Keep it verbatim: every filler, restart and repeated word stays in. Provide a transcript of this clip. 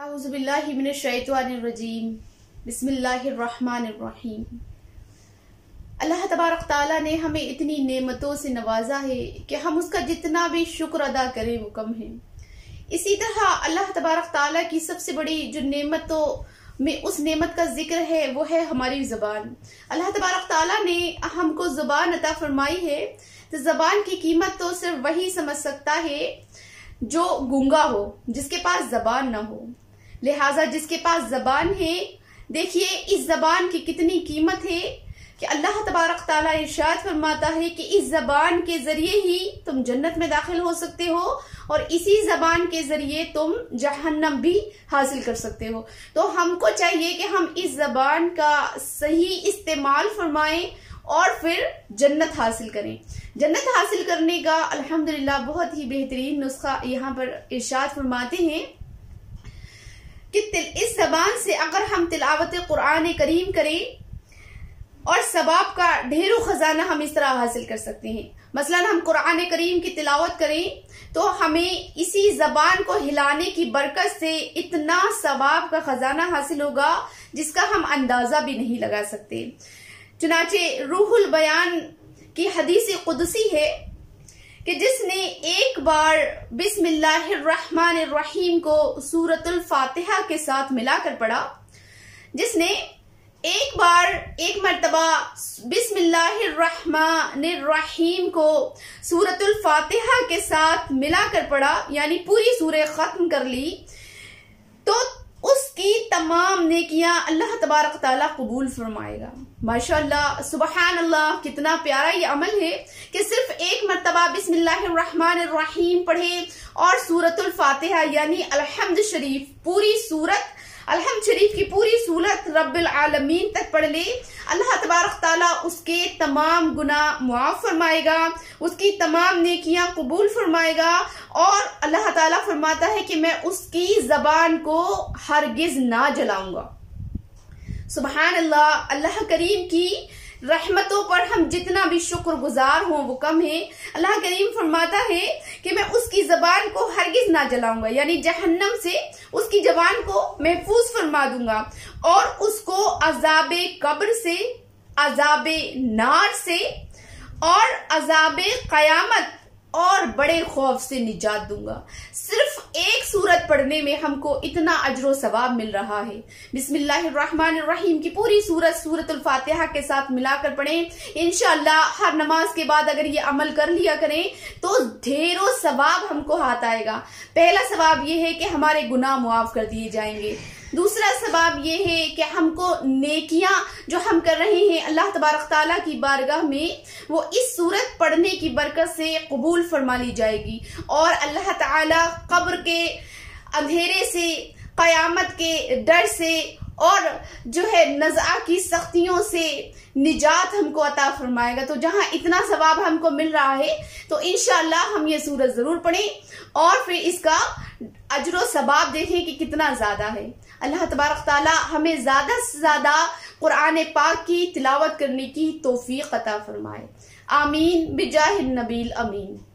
औज़ुबिल्लाहि मिनश्शैतानिर्रजीम बिस्मिल्लाहिर्रहमानिर्रहीम। अल्लाह तबारक ताला ने हमें इतनी नेमतों से नवाजा है कि हम उसका जितना भी शुक्र अदा करें वो कम है। इसी तरह अल्लाह तबारक ताला की सबसे बड़ी जो नेमतों में उस नेमत का जिक्र है वो है हमारी ज़बान। अल्लाह तबारक ताला ने हमको ज़बान अता फरमाई है, तो ज़बान की कीमत तो सिर्फ वही समझ सकता है जो गूंगा हो, जिसके पास ज़बान ना हो। लिहाजा जिसके पास ज़बान है, देखिए इस ज़बान की कितनी कीमत है कि अल्लाह तबारक ताला इरशाद फरमाता है कि इस ज़बान के जरिए ही तुम जन्नत में दाखिल हो सकते हो और इसी ज़बान के जरिए तुम जहन्नम भी हासिल कर सकते हो। तो हमको चाहिए कि हम इस ज़बान का सही इस्तेमाल फरमाएं और फिर जन्नत हासिल करें। जन्नत हासिल करने का अल्हम्दुलिल्लाह बहुत ही बेहतरीन नुस्खा यहाँ पर इरशाद फरमाते हैं कि इस ज़बान से अगर हम तिलावत कुरान करीम करें और सवाब का ढेरों खजाना हम इस तरह हासिल कर सकते हैं। मसलन हम कुरान करीम की तिलावत करें तो हमें इसी ज़बान को हिलाने की बरकत से इतना सवाब का खजाना हासिल होगा जिसका हम अंदाजा भी नहीं लगा सकते। चुनाचे रूहुल बयान की हदीस कुदसी है कि जिसने एक बार बिस्मिल्लाहिर्रहमानिर्रहीम को सूरतुल फातिहा के साथ मिलाकर पढ़ा, जिसने एक बार एक मर्तबा बिस्मिल्लाहिर्रहमानिर्रहीम को सूरतुल फातिहा के साथ मिलाकर पढ़ा, यानी पूरी सूरह खत्म कर ली, तो उसकी तमाम नेकियां अल्लाह तबारक ताला कबूल फरमाएगा। माशाअल्लाह, सुबहान अल्लाह, कितना प्यारा ये अमल है कि सिर्फ एक मर्तबा बिस्मिल्लाहिर्रहमानिर्रहीम पढ़े और सूरतुल फातिहा यानी अलहम्द शरीफ, पूरी सूरत अलहम्द शरीफ की पूरी सूरत रब्बिल आलमीन तक पढ़ ले, अल्लाह तबारक ताला उसके तमाम गुनाह मुआफ फरमाएगा, उसकी तमाम नेकियां कबूल फरमाएगा और अल्लाह ताला फरमाता है कि मैं उसकी जबान को हरगिज ना जलाऊंगा। सुबहान अल्लाह, अल्लाह करीम की रहमतों पर हम जितना भी शुक्रगुजार हों वो कम है। अल्लाह करीम फरमाता है कि मैं उसकी जबान को हरगिज ना जलाऊंगा, यानी जहन्नम से उसकी जबान को महफूज फरमा दूंगा और उसको अजाबे कब्र से, अजाबे नार से और अजाबे कयामत और बड़े खौफ से निजात दूंगा। सिर्फ एक सूरत पढ़ने में हमको इतना अजरो सवाब मिल रहा है। बिस्मिल्लाहिर्रहमानिर्रहीम की पूरी सूरत सूरतुल फातिहा के साथ मिलाकर पढ़ें। इंशाअल्लाह हर नमाज के बाद अगर ये अमल कर लिया करें तो ढेरों सवाब हमको हाथ आएगा। पहला सवाब ये है कि हमारे गुनाह मुआफ कर दिए जाएंगे। दूसरा सवाब ये है कि हमको नेकियां जो हम कर रहे हैं अल्लाह तबारक ताला की बारगाह में वो इस सूरत पढ़ने की बरकत से कबूल फरमा ली जाएगी और अल्लाह ताला कब्र के अंधेरे से, कयामत के डर से और जो है नज़ा की सख्तियों से निजात हमको अता फरमाएगा। तो जहां इतना सवाब हमको मिल रहा है तो इंशाअल्लाह हम ये सूरत जरूर पढ़ें और फिर इसका अजरो सवाब देखें कि कितना ज्यादा है। अल्लाह तबारक ताला हमें ज्यादा से ज्यादा कुरान पाक की तिलावत करने की तौफीक अता फरमाए। आमीन बिजाहिन नबील अमीन।